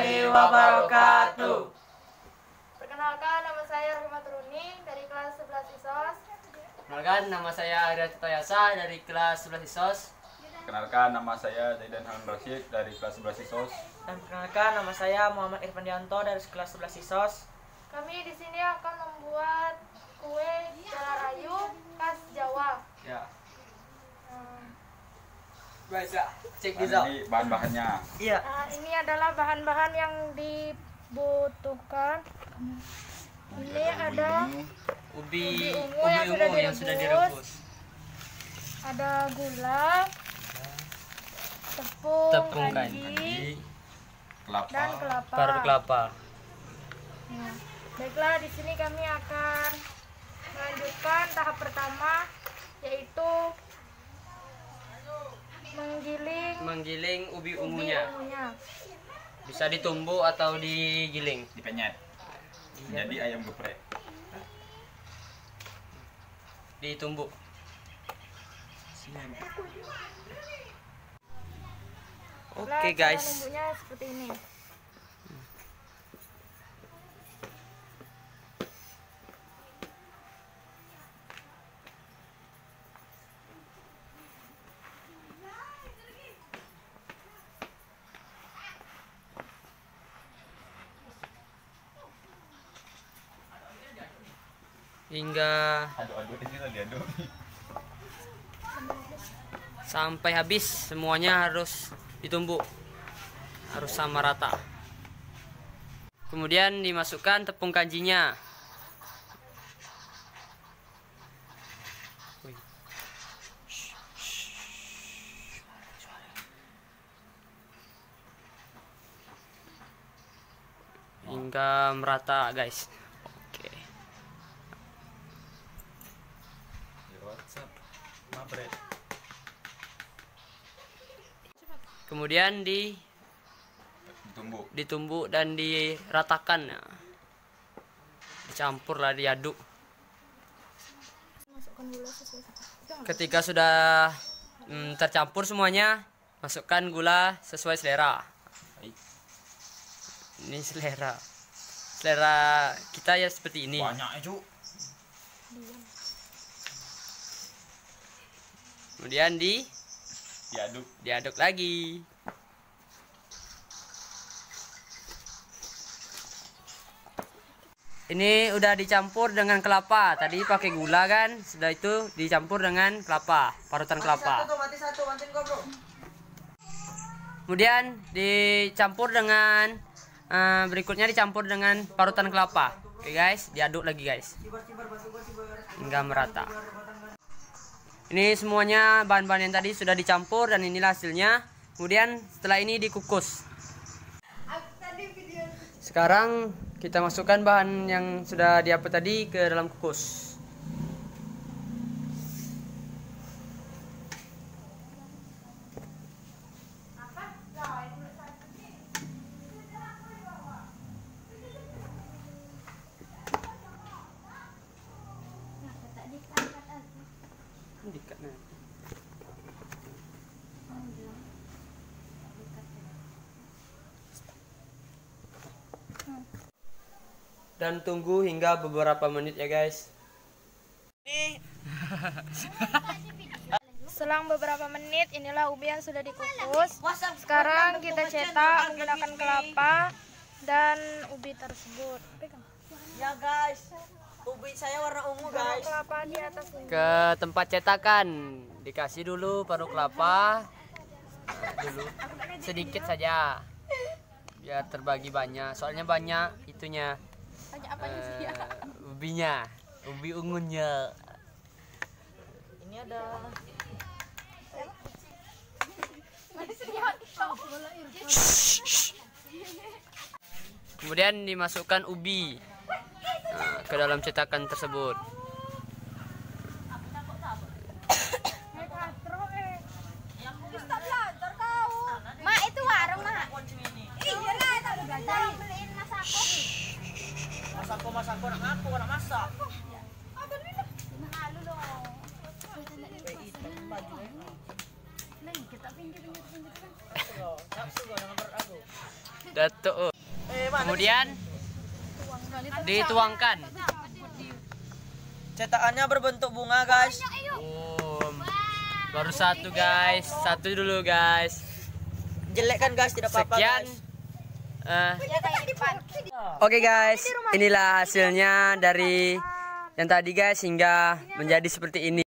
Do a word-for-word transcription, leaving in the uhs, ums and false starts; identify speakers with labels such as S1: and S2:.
S1: warahmatullahi wabarakatuh.
S2: Perkenalkan, nama saya Rahmat Runi dari kelas sebelas I S O S.
S3: Perkenalkan, nama saya Arya Tayasa dari kelas sebelas I S O S.
S4: Perkenalkan, nama saya Zaidan Harun Rashid dari kelas sebelas I S O S.
S1: Dan perkenalkan, nama saya Muhammad Irfandianto dari kelas sebelas I S O S.
S2: Kami di sini akan membuat kue jalarayu khas Jawa.
S3: Ya.
S2: Hmm.
S3: Baiklah, cek
S4: Dan
S3: result.
S4: ini bahan-bahannya.
S1: Iya.
S2: Nah, ini adalah bahan-bahan yang dibutuhkan. Ini ada
S3: Ubi,
S2: ubi ungu
S3: ubi
S2: yang sudah
S3: ungu yang sudah
S2: direbus.
S3: direbus.
S2: Ada gula, tepung,
S3: Tepung
S2: kanji,
S3: kanji,
S4: Kelapa.
S2: dan kelapa.
S3: parut kelapa.
S2: Nah, baiklah, di sini kami akan melanjutkan tahap pertama, yaitu menggiling
S3: Menggiling ubi
S2: ubi
S3: ungunya.
S2: ungunya.
S3: Bisa ditumbuk atau digiling.
S4: Dipenyet. Jadi ayam geprek.
S3: Ditumbuk. Oke
S2: Nah, cara
S3: guys.
S2: numbuknya seperti ini.
S3: Hingga
S4: Aduk-aduk ini tadi aduk.
S3: sampai habis semuanya harus ditumbuk. Harus sama rata. Kemudian dimasukkan tepung kanjinya. Wih. Hingga merata, guys. Oke.
S4: WhatsApp. Mabret.
S3: Kemudian di
S4: Ditumbuk.
S3: ditumbuk dan diratakan. Dicampur lah, diaduk.
S2: Masukkan gula sesuai.
S3: Ketika sudah mm, tercampur semuanya, masukkan gula sesuai selera. Ini selera. Selera kita ya seperti ini.
S4: Banyak ya, Cuk.
S3: Kemudian di
S4: Diaduk.
S3: diaduk lagi. Ini udah dicampur dengan kelapa. Tadi pakai gula kan, sudah itu dicampur dengan kelapa, parutan kelapa. Kemudian dicampur dengan uh, berikutnya dicampur dengan parutan kelapa. Oke guys, diaduk lagi guys hingga merata. Ini semuanya bahan-bahan yang tadi sudah dicampur dan inilah hasilnya. Kemudian setelah ini dikukus. Sekarang kita masukkan bahan yang sudah diapit tadi ke dalam kukus. Dan tunggu hingga beberapa menit ya guys.
S2: Selang beberapa menit, inilah ubi yang sudah dikukus. Sekarang kita cetak menggunakan kelapa dan ubi tersebut.
S1: Ya guys, ubi saya warna ungu guys.
S2: Kelapa di atas ini.
S3: Ke tempat cetakan dikasih dulu paruh kelapa dulu sedikit saja biar terbagi banyak, soalnya banyak itunya uh, ubinya, ubi ungunya.
S1: Ini ada
S3: Kemudian dimasukkan ubi uh, ke dalam cetakan tersebut.
S2: Mak, itu warung mak. Iya lah, tak beliin masako.
S1: masako masako nak aku nak masak.
S2: Malu loh.
S1: Kita pinggir pinggir pinggir kan. Nafsu gua dengan berat aku.
S3: Datuk. Kemudian dituangkan.
S1: Cetakannya berbentuk bunga, guys.
S3: Um, baru satu guys, satu dulu guys.
S1: Jelek kan, guys? Tidak apa-apa,
S3: Sekian.
S1: guys.
S3: eh, Oke guys, inilah hasilnya dari yang tadi guys hingga menjadi seperti ini.